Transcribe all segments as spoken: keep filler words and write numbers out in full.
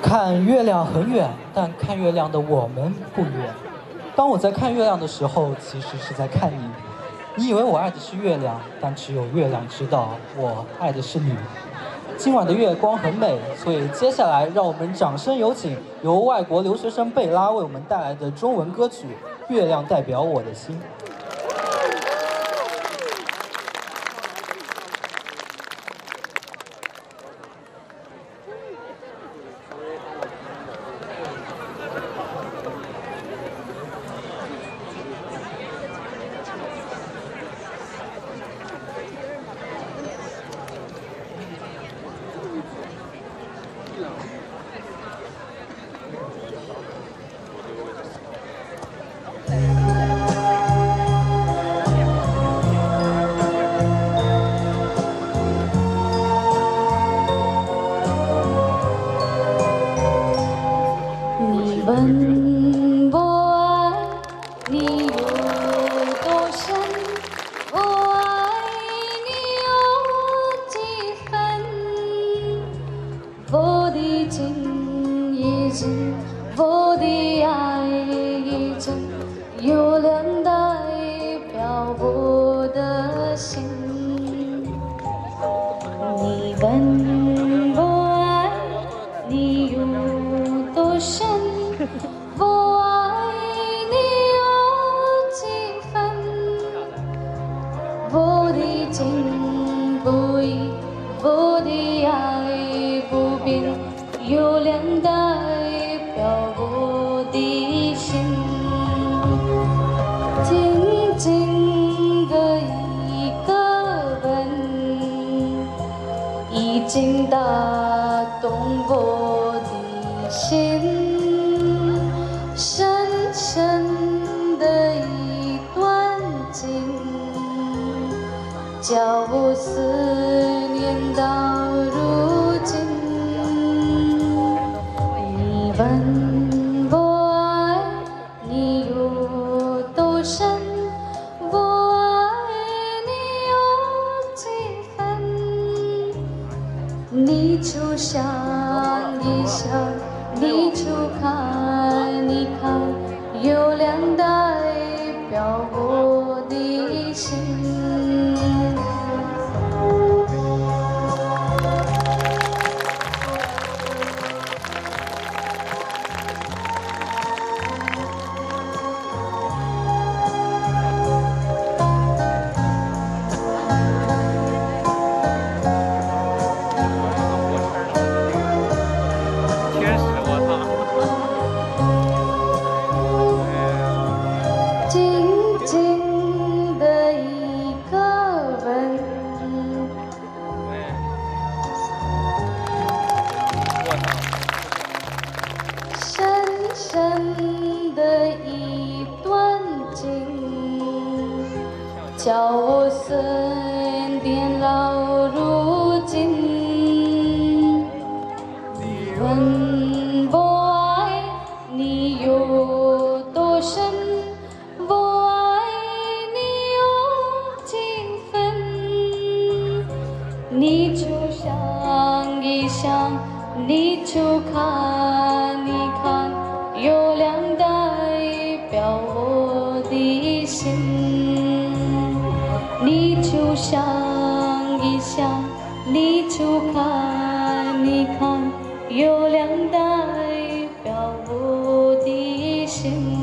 看月亮很远，但看月亮的我们不远。当我在看月亮的时候，其实是在看你。你以为我爱的是月亮，但只有月亮知道我爱的是你。今晚的月光很美，所以接下来让我们掌声有请由外国留学生贝拉为我们带来的中文歌曲《月亮代表我的心》。 问我爱你有多深，我爱你有几分？我的情已真，我的爱已真，月亮代表我的心。你问我爱你有多深？我爱你有几分？我的情不移，我的爱不变，月亮代表我的心。静静的一个吻，已经打动我的心。深深的一段情，叫我思念到如今。你问我爱你有多深，我爱你有几分？你就想一想，你就看一看，月亮代表我的心。深的一段情，叫我思念到如今。你问我爱你有多深，我爱你有几分？你就想一想，你就看一看，月亮代表我的心。你就想一想，你就看一看，月亮代表我的心。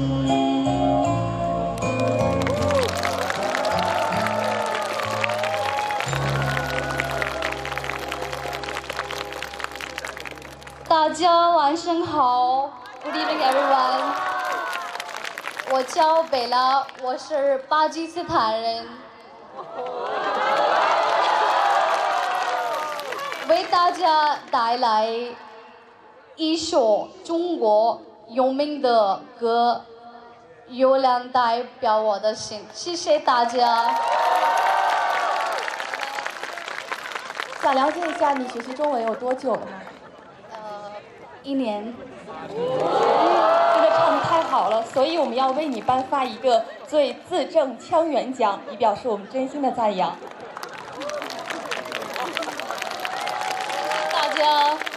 大家晚上好 ，Good evening everyone。我叫贝拉，我是巴基斯坦人，为大家带来一首中国有名的歌《月亮代表我的心》，谢谢大家。 想了解一下你学习中文有多久了吗？ 一年。 真的唱得太好了，所以我们要为你颁发一个最字正腔圆奖，以表示我们真心的赞扬。 大家。